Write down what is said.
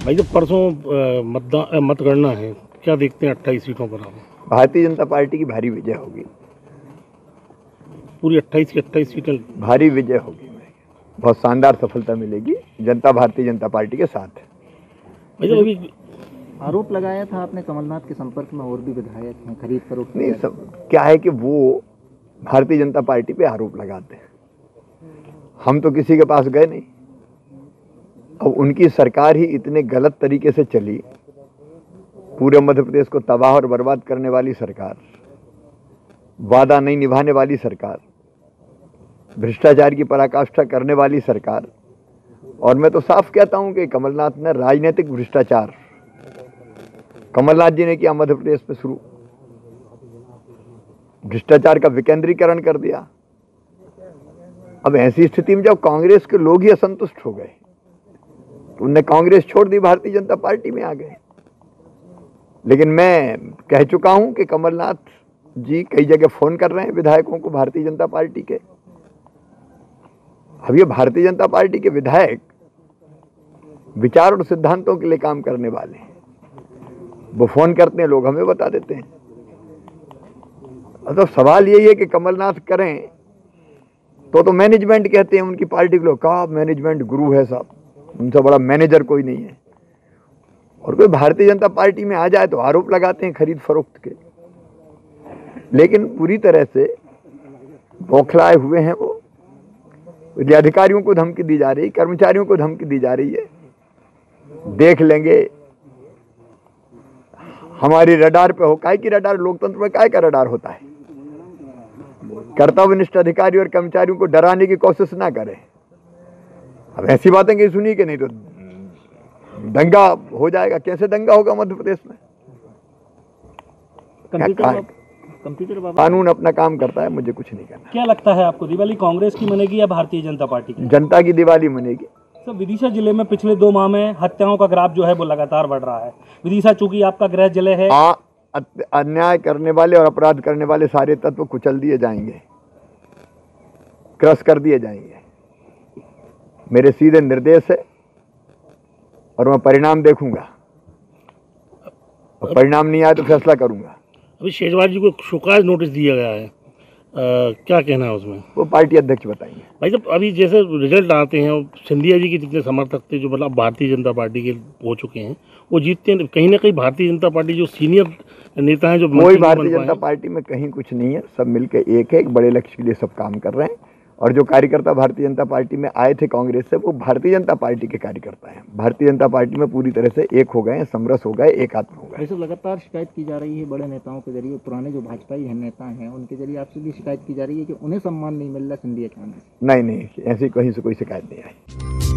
भाई जब परसों मतगणना है, क्या देखते हैं 28 सीटों पर आप? भारतीय जनता पार्टी की भारी विजय होगी। पूरी 28 की 28 सीटें भारी विजय होगी, बहुत शानदार सफलता मिलेगी। जनता भारतीय जनता पार्टी के साथ है। भाई जब अभी आरोप लगाया था आपने कमलनाथ के संपर्क में और भी विधायक हैं, खरीद फरोख्त नहीं, सब क्या है कि वो भारतीय जनता पार्टी पे आरोप लगाते हैं। हम तो किसी के पास गए नहीं। अब उनकी सरकार ही इतने गलत तरीके से चली, पूरे मध्य प्रदेश को तबाह और बर्बाद करने वाली सरकार, वादा नहीं निभाने वाली सरकार, भ्रष्टाचार की पराकाष्ठा करने वाली सरकार। और मैं तो साफ कहता हूं कि कमलनाथ ने राजनीतिक भ्रष्टाचार कमलनाथ जी ने किया मध्य प्रदेश में शुरू, भ्रष्टाचार का विकेंद्रीकरण कर दिया। अब ऐसी स्थिति में जब कांग्रेस के लोग ही असंतुष्ट हो गए तो उनने कांग्रेस छोड़ दी, भारतीय जनता पार्टी में आ गए। लेकिन मैं कह चुका हूं कि कमलनाथ जी कई जगह फोन कर रहे हैं विधायकों को भारतीय जनता पार्टी के। अब ये भारतीय जनता पार्टी के विधायक विचार और सिद्धांतों के लिए काम करने वाले हैं। वो फोन करते हैं, लोग हमें बता देते हैं। तो सवाल यही है कि कमलनाथ करें तो मैनेजमेंट कहते हैं उनकी पार्टी के लोग, कहा मैनेजमेंट गुरु है साहब, उनसे बड़ा मैनेजर कोई नहीं है। और कोई भारतीय जनता पार्टी में आ जाए तो आरोप लगाते हैं खरीद फरोख्त के। लेकिन पूरी तरह से बौखलाए हुए हैं वो। अधिकारियों को धमकी दी जा रही, कर्मचारियों को धमकी दी जा रही है, देख लेंगे हमारी रडार पे हो। काय की रडार? लोकतंत्र में काय का रडार होता है? कर्तव्यनिष्ठ अधिकारी और कर्मचारियों को डराने की कोशिश ना करें। अब ऐसी बातें कहीं सुनी कि नहीं तो दंगा हो जाएगा। कैसे दंगा होगा मध्य प्रदेश में? कानून अपना काम करता है, मुझे कुछ नहीं करना। क्या लगता है आपको, दिवाली कांग्रेस की मनेगी या भारतीय जनता पार्टी की? जनता की दिवाली मनेगी। सर, विदिशा जिले में पिछले 2 माह में हत्याओं का ग्राफ जो है वो लगातार बढ़ रहा है। विदिशा चूंकि आपका गृह जिले है, अन्याय करने वाले और अपराध करने वाले सारे तत्व कुचल दिए जाएंगे, क्रश कर दिए जाएंगे। मेरे सीधे निर्देश है और मैं परिणाम देखूंगा। और परिणाम नहीं आया तो फैसला करूंगा। अभी शेजवार जी को शोकाज नोटिस दिया गया है, क्या कहना है उसमें? वो पार्टी अध्यक्ष बताएंगे। भाई जब अभी जैसे रिजल्ट आते हैं, सिंधिया जी के जितने समर्थक थे जो मतलब भारतीय जनता पार्टी के हो चुके हैं, वो जीतते हैं। कहीं ना कहीं भारतीय जनता पार्टी जो सीनियर नेता हैं, जो कोई भारतीय जनता पार्टी में कहीं कुछ नहीं है, सब मिलकर एक है, एक बड़े लक्ष्य के लिए सब काम कर रहे हैं। और जो कार्यकर्ता भारतीय जनता पार्टी में आए थे कांग्रेस से, वो भारतीय जनता पार्टी के कार्यकर्ता हैं। भारतीय जनता पार्टी में पूरी तरह से एक हो गए हैं, समरस हो गए, एक आत्म हो गए। वैसे लगातार शिकायत की जा रही है बड़े नेताओं के जरिए, पुराने जो भाजपाई नेता हैं उनके जरिए आपसे भी शिकायत की जा रही है कि उन्हें सम्मान नहीं मिल रहा सिंधिया के आने से। नहीं, ऐसी कहीं से कोई शिकायत नहीं आई।